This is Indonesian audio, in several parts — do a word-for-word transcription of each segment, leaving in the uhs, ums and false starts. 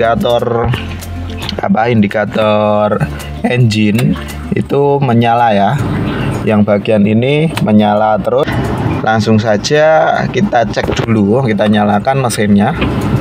indikator apa indikator engine itu menyala ya. Yang bagian ini menyala terus. Langsung saja kita cek dulu, kita nyalakan mesinnya.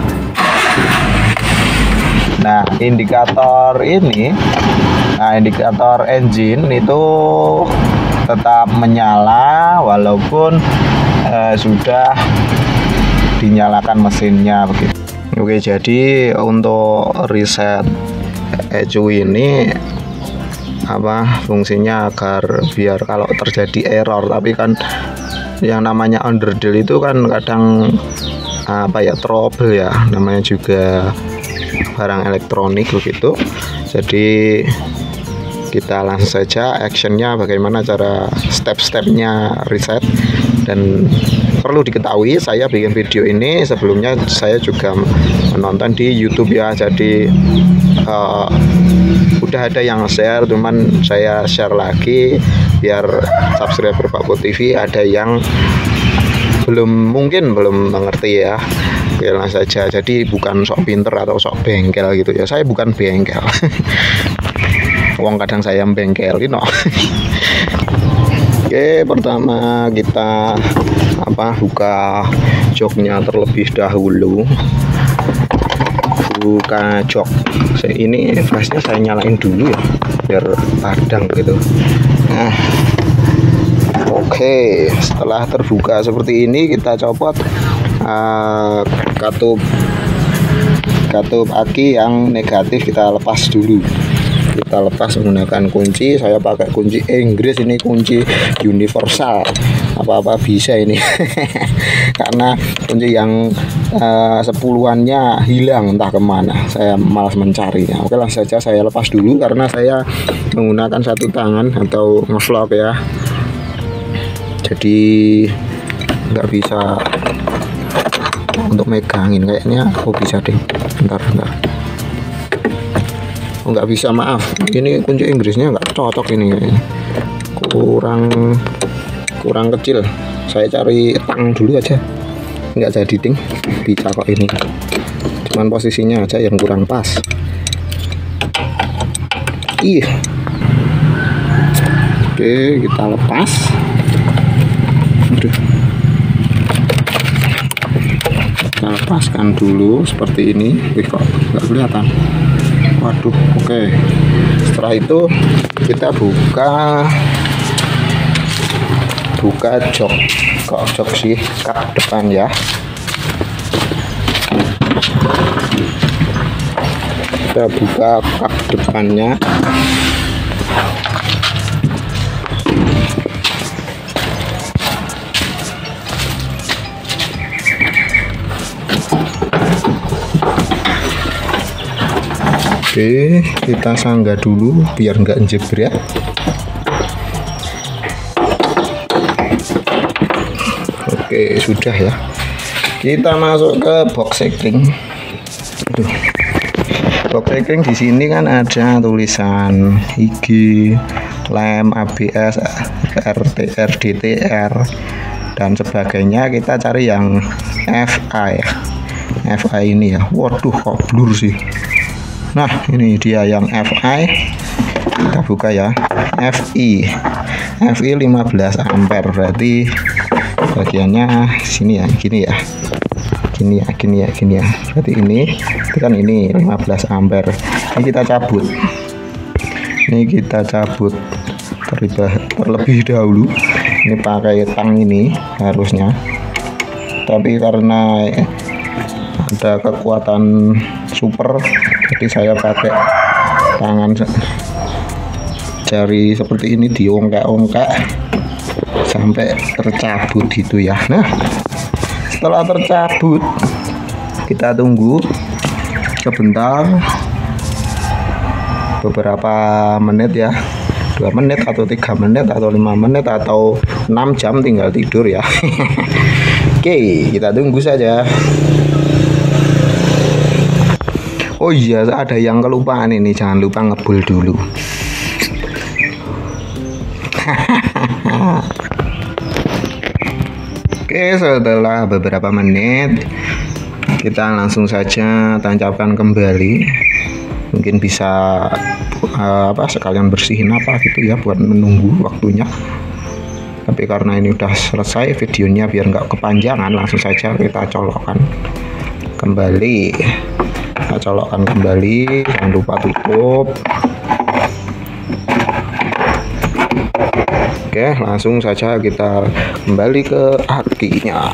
Nah, indikator ini, nah indikator engine itu tetap menyala walaupun eh, sudah dinyalakan mesinnya begitu. Oke, jadi untuk reset E C U ini apa fungsinya agar biar kalau terjadi error, tapi kan yang namanya underdeal itu kan kadang apa ya trouble ya, namanya juga barang elektronik begitu. Jadi kita langsung saja actionnya bagaimana cara step-stepnya reset. Dan perlu diketahui saya bikin video ini sebelumnya saya juga menonton di YouTube ya, jadi uh, udah ada yang share, cuman saya share lagi biar subscriber Pak Pur T V ada yang belum mungkin belum mengerti ya. Bilang saja, jadi bukan sok pinter atau sok bengkel gitu ya, saya bukan bengkel. Wong kadang saya bengkelin no. Oke, pertama kita apa buka joknya terlebih dahulu. Buka jok. Ini flashnya saya nyalain dulu ya biar padang gitu. Nah, oke, setelah terbuka seperti ini kita copot uh, katup katup aki yang negatif, kita lepas dulu. Kita lepas menggunakan kunci, saya pakai kunci Inggris, ini kunci universal, apa-apa bisa ini. Karena kunci yang uh, sepuluhannya hilang entah kemana, saya malas mencarinya. Oke, langsung saja saya lepas dulu karena saya menggunakan satu tangan atau ngevlog ya, jadi nggak bisa untuk megangin kayaknya. Oh bisa deh, bentar bentar. Oh, nggak bisa, maaf, ini kunci Inggrisnya nggak cocok ini kayaknya. kurang kurang kecil. Saya cari tang dulu aja, nggak jadi ting bisa kok ini, cuman posisinya aja yang kurang pas. Ih, oke, kita lepas. Aduh, kita lepaskan dulu seperti ini. Wih, kok nggak kelihatan. Waduh, oke. Setelah itu kita buka buka jok. Kok jok sih kap depan ya. Kita buka kap depannya. Oke, kita sanggah dulu biar nggak jebret. Oke, sudah ya. Kita masuk ke box setting. Aduh. Box setting di sini kan ada tulisan I G, lem, A B S, R T R, D T R dan sebagainya. Kita cari yang F I. F I ini ya. Waduh, kok blur sih. Nah, ini dia yang F I. Kita buka ya. F I. F I lima belas ampere, berarti bagiannya sini ya, gini ya. Gini ya, gini ya, gini ya. Berarti ini, itu kan ini lima belas ampere. Ini kita cabut. Ini kita cabut terlebih, terlebih dahulu. Ini pakai tang ini harusnya. Tapi karena ada kekuatan super, jadi saya pakai tangan jari seperti ini, diongkak-ongkak sampai tercabut gitu ya. Nah, setelah tercabut kita tunggu sebentar, beberapa menit ya, dua menit atau tiga menit atau lima menit atau enam jam, tinggal tidur ya. Oke, kita tunggu saja. Oh iya, ada yang kelupaan ini, jangan lupa ngebul dulu. Oke, setelah beberapa menit kita langsung saja tancapkan kembali. Mungkin bisa uh, apa sekalian bersihin apa gitu ya buat menunggu waktunya. Tapi karena ini udah selesai videonya, biar nggak kepanjangan, langsung saja kita colokkan kembali. Kita colokkan kembali, jangan lupa tutup. Oke, langsung saja kita kembali ke akinya.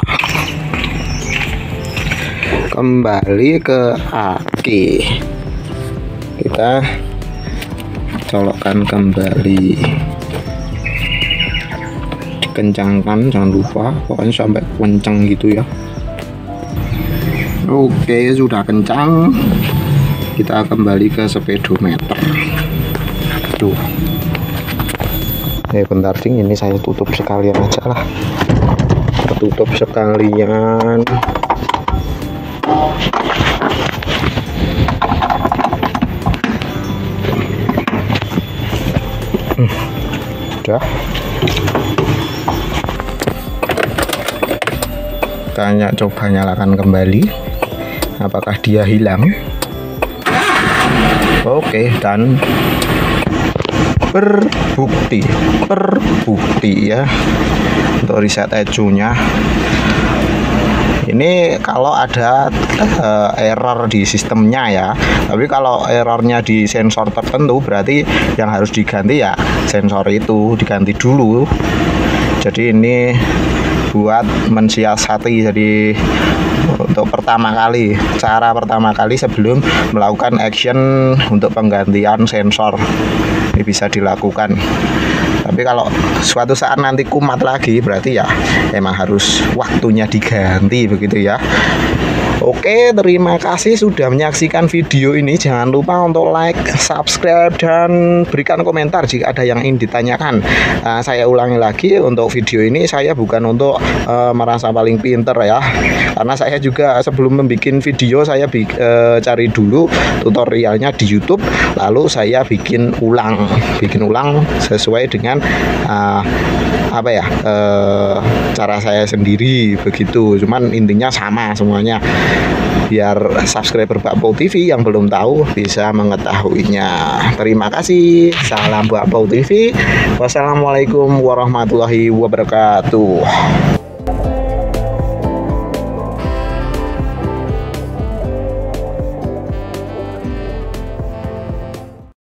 Kembali ke aki, kita colokkan kembali, dikencangkan, jangan lupa pokoknya sampai kencang gitu ya. Oke, sudah kencang, kita kembali ke speedometer. Tuh, eh bentar ding, ini saya tutup sekalian aja lah, tutup sekalian. Hmm, udah. Tanya, coba nyalakan kembali, apakah dia hilang. Oke, dan terbukti terbukti ya untuk reset E C U-nya. Ini kalau ada uh, error di sistemnya ya, tapi kalau errornya di sensor tertentu berarti yang harus diganti ya sensor itu diganti dulu. Jadi ini buat mensiasati, jadi untuk pertama kali, cara pertama kali sebelum melakukan action untuk penggantian sensor ini bisa dilakukan. Tapi kalau suatu saat nanti kumat lagi, berarti ya emang harus waktunya diganti begitu ya. Oke, terima kasih sudah menyaksikan video ini. Jangan lupa untuk like, subscribe, dan berikan komentar jika ada yang ingin ditanyakan. Nah, saya ulangi lagi, untuk video ini saya bukan untuk uh, merasa paling pinter ya, karena saya juga sebelum membuat video saya uh, cari dulu tutorialnya di YouTube, lalu saya bikin ulang, bikin ulang sesuai dengan uh, apa ya uh, cara saya sendiri begitu. Cuman intinya sama semuanya, biar subscriber Bakpao T V yang belum tahu bisa mengetahuinya. Terima kasih. Salam Bakpao T V. Wassalamualaikum warahmatullahi wabarakatuh.